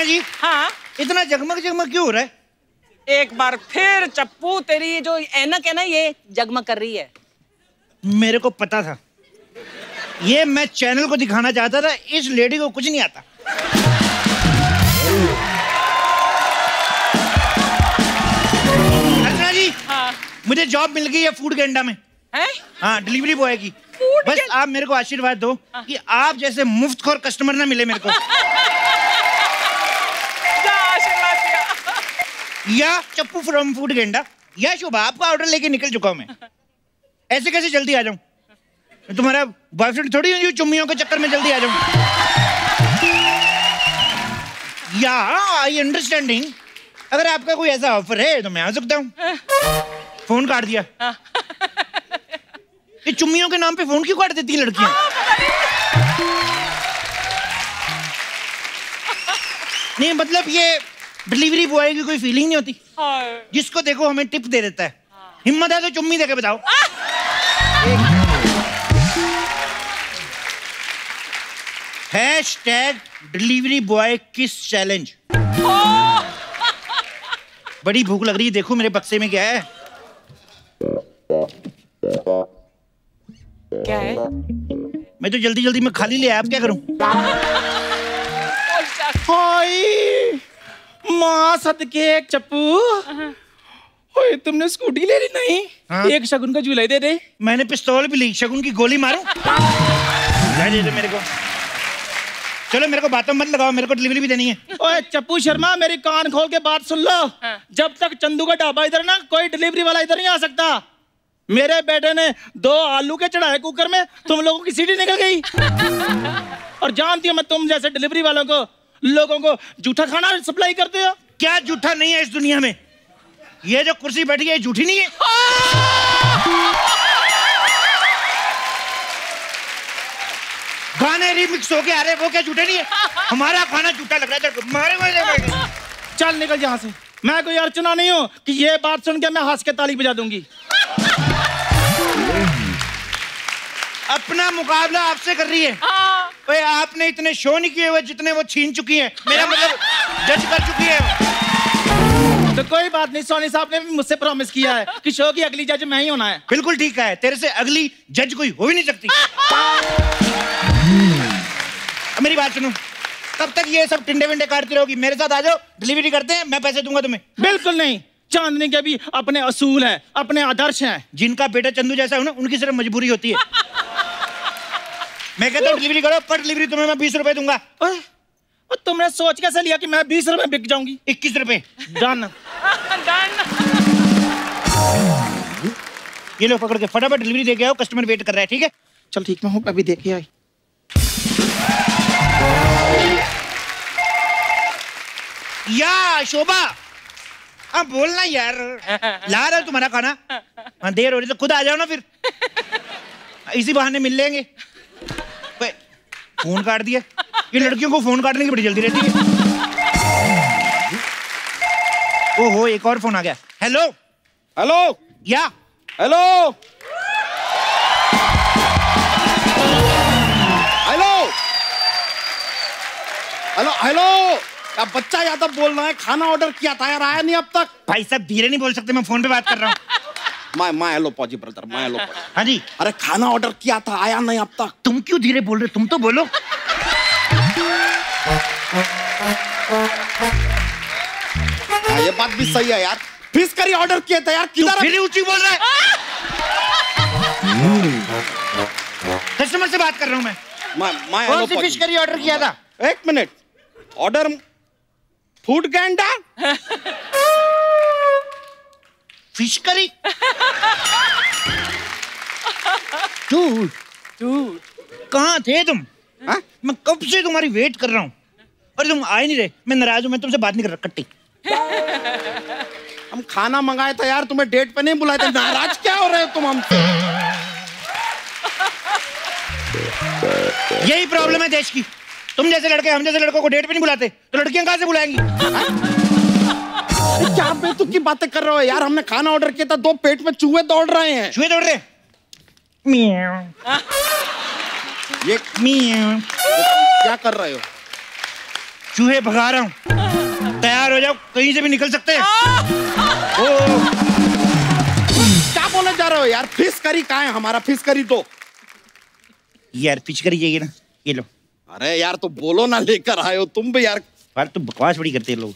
अर्चना जी। हाँ, इतना जगमग जगमग क्यों हो रहा है? एक बार फिर चप्पू तेरी जो ऐनक है ना ये जगमग कर रही है। मेरे को पता था, ये मैं चैनल को दिखाना चाहता था, इस लेडी को कुछ नहीं आता। अर्चना जी। हाँ। मुझे जॉब मिल गई है फूड गैंडा में। हैं? हाँ, डिलीवरी बॉय की। बस आप मेरे को आशीर्वाद दो कि आप जैसे मुफ्तखोर कस्टमर ना मिले मेरे को। आशीर्वाद दिया। या चप्पू फ्रॉम फूड गैंडा या शोभा, आपका ऑर्डर लेके निकल चुका हूं मैं। ऐसे कैसे जल्दी आ जाऊं? तुम्हारा बॉयफ्रेंड थोड़ी हूं चुम्मियों के चक्कर में जल्दी आ जाऊं। या आई अंडरस्टैंडिंग, अगर आपका कोई ऐसा ऑफर है तो मैं आ सकता हूं। फोन काट दिया। ये चुम्मियों के नाम पे फोन क्यों काट देती है लड़कियां? नहीं मतलब ये डिलीवरी बॉय की कोई फीलिंग नहीं होती? जिसको देखो हमें टिप दे देता है। हिम्मत है तो चुम्मी देके बताओ। Hashtag delivery boy kiss challenge. बड़ी भूख लग रही है, देखो मेरे बक्से में क्या है। क्या है? मैं तो जल्दी जल्दी में खाली ले आया, अब क्या करूं? हाय माँ सदके चप्पू, ओए तुमने स्कूटी ले ली नहीं? हाँ? एक शगुन का झूला दे दे। मैंने पिस्तौल भी ली, शगुन की गोली मारूं? दे मेरे को। चलो मेरे को बातों मत लगाओ, मेरे को डिलीवरी भी देनी है। ओए चप्पू शर्मा, मेरी कान खोल के बात सुन लो। जब तक चंदू का ढाबा इधर ना, कोई डिलीवरी वाला इधर नहीं आ सकता। मेरे बेटे ने 2 आलू के चढ़ाए कुकर में, तुम लोगों की सीटी निकल गई। और जानती हो मैं तुम जैसे डिलीवरी वालों को, लोगों को जूठा खाना सप्लाई करते हो। क्या जूठा नहीं है इस दुनिया में? ये जो कुर्सी बैठी है जूठी नहीं है। गाने रिमिक्स हो के आ रहे, वो क्या झूठे नहीं है? हमारा खाना झूठा लग रहा है। मारे चल निकल यहाँ से। मैं कोई अर्चना नहीं हूँ कि ये बात सुन के मैं हंस के ताली बजा दूंगी। अपना मुकाबला आपसे कर रही है। भाई आपने इतने शो नहीं किए हुए जितने वो छीन चुकी है, मेरा मतलब जज कर चुकी है। तो कोई बात नहीं, सोनी साहब ने भी मुझसे प्रॉमिस किया है कि शो की अगली जज मैं ही होना है। बिल्कुल ठीक है, तेरे से अगली जज कोई हो ही नहीं सकती। मेरी बात सुनो, तब तक ये सब टिंडे विंडे काटती रहोगी। मेरे साथ आ जाओ, डिलीवरी करते हैं, मैं पैसे दूंगा तुम्हें। बिल्कुल नहीं, चांदनी के भी अपने असूल हैं, अपने आदर्श हैं। जिनका बेटा चंदू जैसा हो ना, उनकी सिर्फ मजबूरी होती है। मैं कहता हूँ डिलीवरी करो, पर डिलीवरी तुम्हें मैं 20 रुपए दूंगा। तुमने सोच कैसे लिया कि मैं 20 रुपए बिक जाऊंगी? 21 रुपए। डन। ये लो पकड़ के फटाफट डिलीवरी दे के आओ, कस्टमर वेट कर रहा है। ठीक है चल ठीक, मैं हूँ, अभी देखे आई। या शोभा, हाँ बोलना यार, ला रहा है तुम्हारा खाना। हाँ देर हो रही तो खुद आ जाओ ना फिर, इसी बहाने मिल लेंगे। फोन काट दिया। ये लड़कियों को फोन काटने की बड़ी जल्दी रहती है। ओहो, एक और फोन आ गया। हेलो हेलो या हेलो हेलो हेलो हेलो, अब बच्चा यादव बोल रहा है, खाना ऑर्डर किया था यार, आया नहीं अब तक। भाई साहब धीरे नहीं बोल सकते, मैं फोन पे बात कर रहा हूँ। मैं हेलो पॉजी ब्रदर, मैं हेलो। हाँ जी। अरे खाना ऑर्डर किया था, आया नहीं अब तक। तुम क्यों धीरे बोल रहे, तुम तो बोलो। ये बात भी सही है यार, फिश करी ऑर्डर किया था यार, किधर? फिर ऊंची बोल रहा है। कस्टमर से बात कर रहा हूँ मैं। कौन सी फिश करी ऑर्डर किया था? एक मिनट, ऑर्डर फूड गैंडा फिश करी। झूठ झूठ, कहाँ थे तुम? हा? मैं कब से तुम्हारी वेट कर रहा हूँ और तुम आए नहीं रहे। मैं नाराज हूँ, मैं तुमसे बात नहीं कर रहा। कट्टी। हम खाना मंगाए था यार, तुम्हें डेट पे नहीं बुलाए थे, नाराज क्या हो रहे हो तुम हमसे? यही प्रॉब्लम है देश की। तुम जैसे लड़के हम जैसे लड़कों को डेट पे नहीं बुलाते तो लड़कियां कहाँ से बुलाएंगी? क्या बेतुकी की बातें कर रहे हो यार? हमने खाना ऑर्डर किया था, 2 पेट में चूहे दौड़ रहे हैं। चूहे दौड़ रहे? ये मियां। क्या कर रहे हो? चूहे भगा रहा हूँ, तैयार हो जाओ, कहीं से भी निकल सकते हैं। क्या बोले जा रहे हो यार? फिश करी कहाँ है? हमारा फिश करी तो यार फिश करी चाहिए ना, ये लो। अरे यार तो बोलो ना, लेकर आए हो तुम भी यार। तो बकवास बड़ी करते हैं लोग।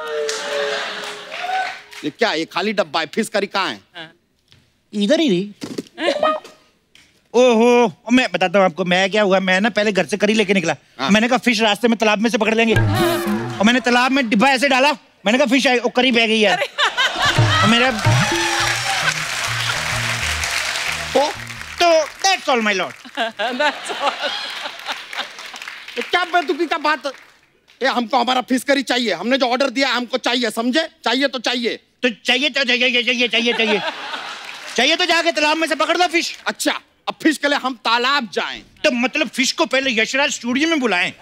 ये क्या, ये खाली डब्बा है? फिश करी कहाँ है? इधर ही रही। ओहो, मैं बताता हूँ आपको मैं क्या हुआ। मैं ना पहले घर से करी लेके निकला। मैंने कहा फिश रास्ते में तालाब में से पकड़ लेंगे, और मैंने तालाब में डिब्बा ऐसे डाला, मैंने कहा फिश आई, और करी बह गई यार। और मेरा तो दैट्स ऑल माय लॉर्ड। क्या बेतुकी का बात? ये हमको हमारा फिश करी चाहिए, हमने जो ऑर्डर दिया हमको चाहिए, समझे? चाहिए तो चाहिए। तो चाहिए तो चाहिए चाहिए चाहिए चाहिए चाहिए तो जाके तालाब में से पकड़ लो फिश। अच्छा, अब फिश के लिए हम तालाब जाएं? तो मतलब फिश को पहले यशराज स्टूडियो में बुलाएं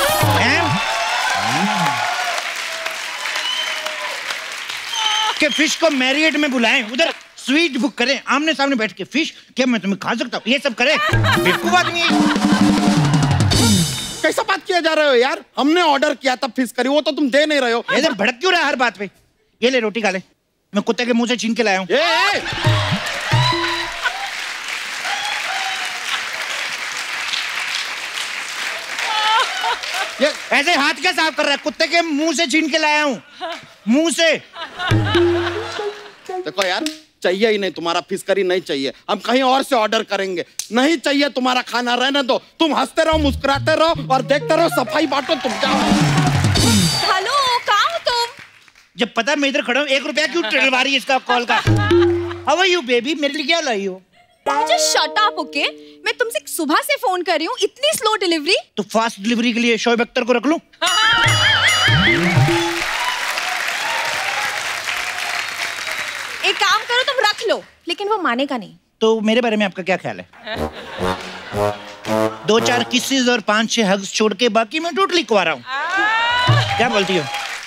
कि फिश को मैरियट में बुलाएं, उधर स्वीट बुक करें, आमने सामने बैठ के फिश क्या मैं तुम्हें खा सकता हूँ, ये सब करें। बेवकूफ आदमी है। कैसा बात किया जा रहे हो यार? हमने ऑर्डर किया था फिश करी, वो तो तुम दे नहीं रहे हो। इधर भड़क क्यों रहा है हर बात पे? ये ले रोटी खा ले, मैं कुत्ते के मुंह से छीन के लाया हूँ। ये ऐसे हाथ क्या साफ कर रहा है? कुत्ते के मुंह से छीन के लाया हूँ, मुंह से। देखो यार, चाहिए ही नहीं तुम्हारा फिश करी, नहीं चाहिए, हम कहीं और से ऑर्डर करेंगे। नहीं चाहिए तुम्हारा खाना, रहने दो। तुम हंसते रहो, मुस्कुराते रहो और देखते रहो, सफाई बांटो, तुम जाओ। हेलो, कहाँ हो तुम? जब पता मैं इधर खड़ा हूँ, 1 रुपया क्यों डलवा रही है इसका कॉल का? How are you baby? मेरे लिए क्या लाई हो? मुझे शट अप, ओके? मैं तुमसे सुबह से फोन कर रही हूँ, इतनी स्लो डिलीवरी। तो फास्ट डिलीवरी के लिए शोएब अख्तर को रख लूं? एक काम करो, तुम रख लो, लेकिन वो मानेगा नहीं। तो मेरे बारे में आपका क्या ख्याल है? 2-4 किसेस और 5-6 हग्स छोड़ के बाकी मैं टोटली कुंवारा हूँ। क्या बोलती हो?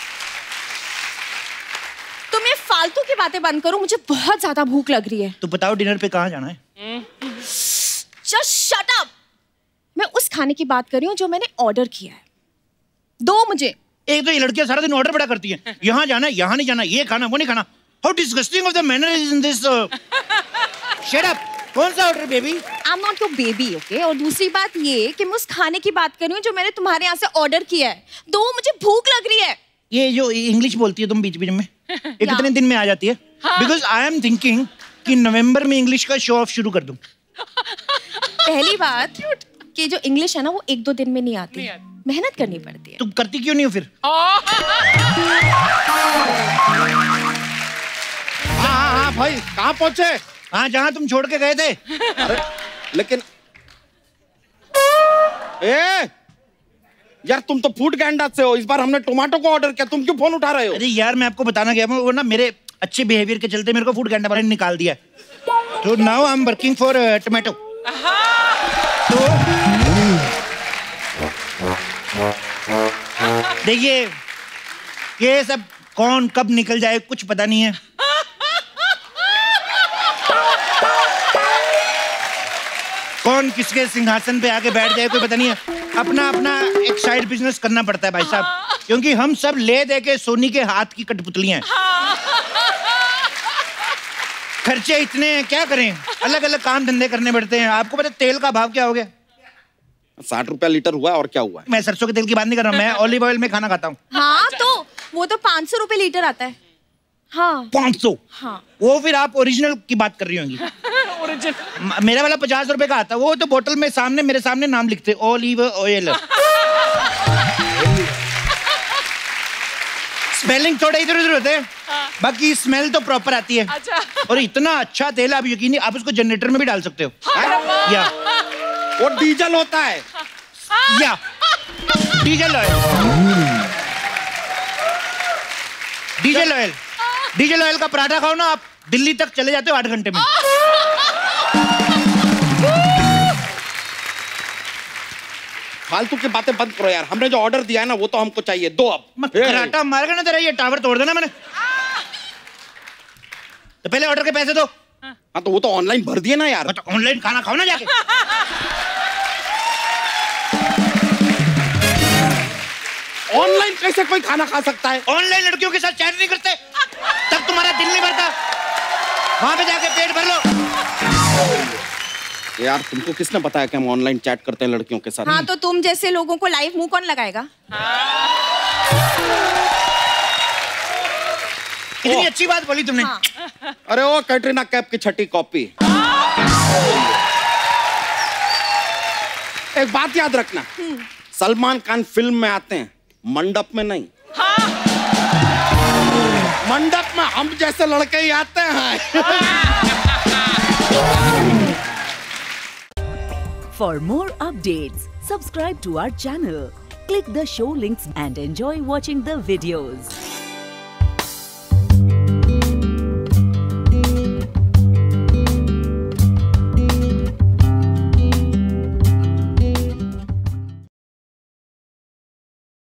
तुम ये फालतू की बातें बंद करो, मुझे बहुत ज्यादा भूख लग रही है। तो बताओ डिनर पे कहाँ जाना है? Just shut up. मैं उस खाने की बात कर रही हूँ जो मैंने ऑर्डर किया है। दो मुझे। एक तो ये लड़कियां सारा दिन ऑर्डर बड़ा करती हैं, यहाँ जाना, यहाँ नहीं जाना, ये खाना, वो नहीं खाना। How disgusting of the manner is in this. Shut up. कौन सा order baby? I'm not your baby, okay? और दूसरी बात ये कि मैं उस खाने की बात कर रही हूँ जो मैंने तुम्हारे यहाँ से ऑर्डर किया है। दो, मुझे भूख लग रही है। ये जो इंग्लिश बोलती है तुम बीच बीच में, ये कितने दिन में आ जाती है? Because I am thinking कि नवंबर में इंग्लिश का शो ऑफ शुरू कर दूं। पहली बात कि जो इंग्लिश है ना वो 1-2 दिन में नहीं आती, मेहनत करनी पड़ती है। तुम करती क्यों नहीं हो फिर? हाँ भाई, कहाँ पहुँचे? हाँ, जहाँ तुम छोड़ के गए थे। अरे लेकिन यार तुम तो फूड गैंडा से हो। इस बार हमने टोमेटो को ऑर्डर किया, तुम क्यों फोन उठा रहे हो? अरे यार मैं आपको बताना गया, वो ना मेरे अच्छे बिहेवियर के चलते मेरे को फूड गैंडा वाले ने निकाल दिया। तो now I am working for Tomato. तो देखिए, ये सब कौन कब निकल जाए कुछ पता नहीं है। कौन किसके सिंहासन पे आके बैठ जाए कोई पता नहीं है। अपना अपना एक साइड बिजनेस करना पड़ता है भाई साहब, क्योंकि हम सब ले दे के सोनी के हाथ की कठपुतलियां हैं। खर्चे इतने हैं, क्या करें? अलग अलग काम धंधे करने पड़ते हैं। आपको पता तेल का भाव क्या हो गया? 60 रुपया लीटर हुआ, और क्या हुआ? मैं सरसों के तेल की बात नहीं कर रहा हूँ, मैं ऑलिव ऑयल में खाना खाता हूँ। हाँ तो वो तो 500 रुपए लीटर आता है। हाँ 500? हाँ वो फिर आप ओरिजिनल की बात कर रही होंगी। मेरा वाला 50 रुपए का आता है, वो तो बोतल में सामने मेरे सामने नाम लिखते ऑलिव ऑयल। स्पेलिंग थोड़े इधर उधर होते हैं, बाकी स्मेल तो प्रॉपर आती है। अच्छा। और इतना अच्छा तेल, आप यकीन नहीं, आप उसको जनरेटर में भी डाल सकते हो। या वो डीजल होता है। या diesel oil, diesel oil, diesel oil का पराठा खाओ ना, आप दिल्ली तक चले जाते हो 8 घंटे में। फालतू की बातें बंद करो यार, हमने जो ऑर्डर दिया है ना वो तो हमको चाहिए। दो अब। मत कराटा मारेगा ना तेरा, ये टावर तोड़ देना मैंने। तो पहले ऑर्डर के पैसे दो। हाँ तो वो तो ऑनलाइन भर दिए ना यार। तो ऑनलाइन खाना खाओ ना जाके। ऑनलाइन कैसे कोई खाना खा सकता है? ऑनलाइन लड़कियों के साथ चैट नहीं करते, तब तुम्हारा दिल नहीं भरता। वहां पे जाके पेट भर लो। यार तुमको किसने बताया कि हम ऑनलाइन चैट करते हैं लड़कियों के साथ? हाँ तो तुम जैसे लोगों को लाइव मुंह कौन लगाएगा? कितनी अच्छी बात बोली तुमने। हाँ। अरे वो कैटरीना कैफ की छठी कॉपी। एक बात याद रखना, सलमान खान फिल्म में आते हैं, मंडप में नहीं। हाँ। मंडप में हम जैसे लड़के ही आते हैं। For more updates, subscribe to our channel, click the show links and enjoy watching the videos.